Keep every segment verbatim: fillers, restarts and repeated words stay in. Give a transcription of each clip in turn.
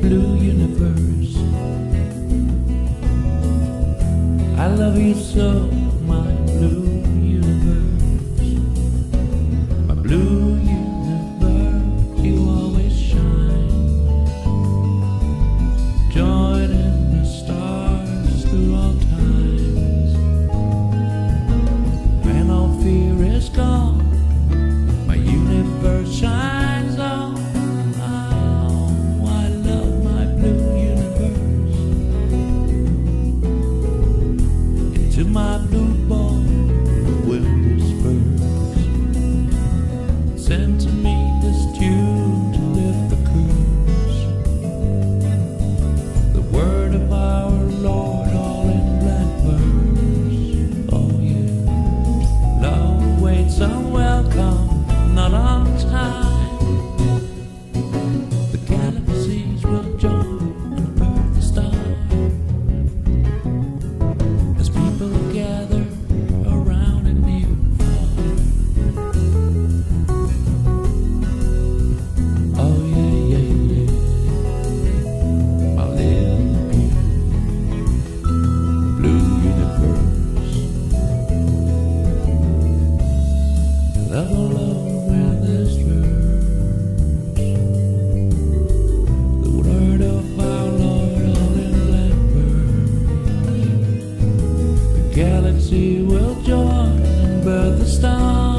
blue universe. I love you so, my blue universe. My blue universe, you always shine, joining the stars through all times. When all fear is gone, my universe shines on. Oh, I love my blue universe. Into my blue ball will disperse. Send to me this tune to lift the curse. The word of our Lord, all in black verse. Oh yeah, love waits unwelcome, not on time. The galaxies will join and birth the star, as people gather around and near and far. Oh yeah, yeah, yeah, my little blue universe. Love alone with this verse. The word of our Lord, all in black verse. The galaxy will join and birth the star,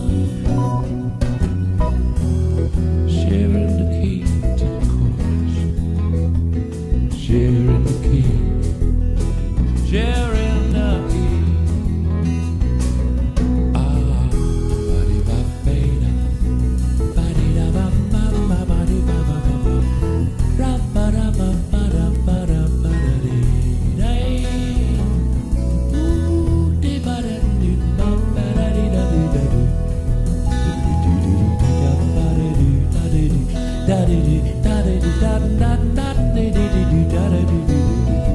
sharing the key to the chorus, sharing the key, sharing the key. Ah, badi ba bada, badi da ba ba ba badi ba ba ba ba, ra ba da ba ba da ba da ba da dee day. Ooh, dee ba da dee ba ba da dee da dee da dee. Dee dee dee dee da ba da dee da dee dee da dee dee da dee dee da da da dee dee dee dee da da dee dee dee dee dee.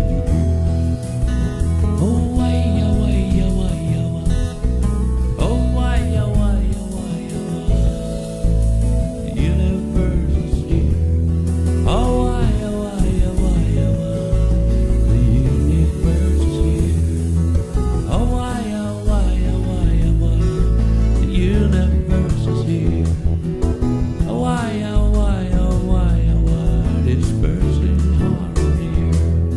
Oh why ya why ya why ya why. Oh why ya why ya why ya why. The universe is here. Oh why ya why ya why ya why. The universe is here. Oh why ya why ya why ya why. The universe is here. Oh why ya why ya why ya why. Dispersing harmony here.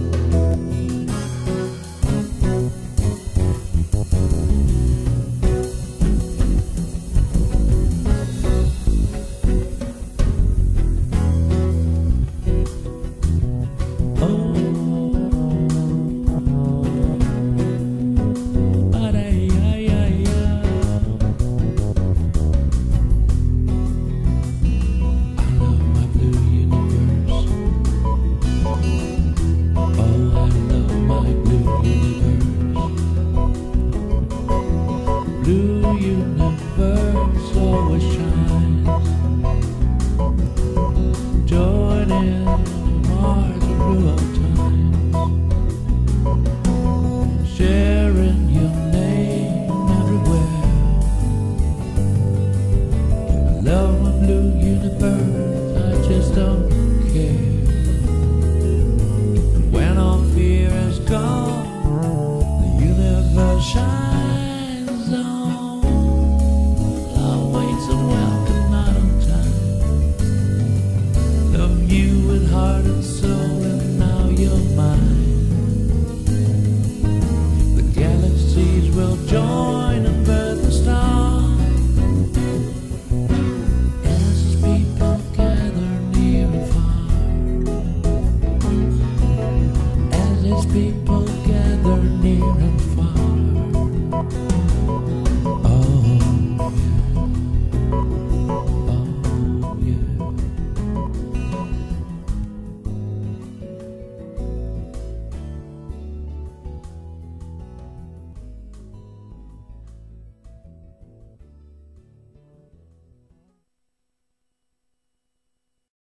Blue universe always shines, joining Mars through all times, sharing your name everywhere. I love my blue universe, I just don't care. And when all fear is gone, the universe shines. Heart and soul.